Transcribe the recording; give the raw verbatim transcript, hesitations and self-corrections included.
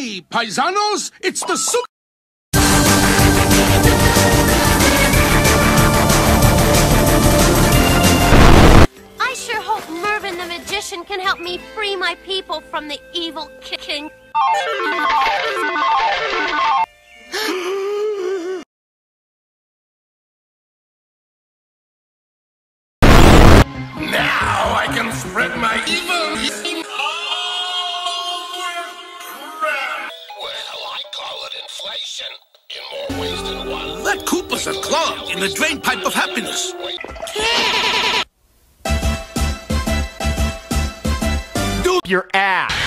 Hey, paisanos, it's the super... I sure hope Mervin the Magician can help me free my people from the evil king. Now I can spread my evil... Well, I call it inflation. In more ways than one. That Koopa's a clog in the drain pipe of happiness. Your ass.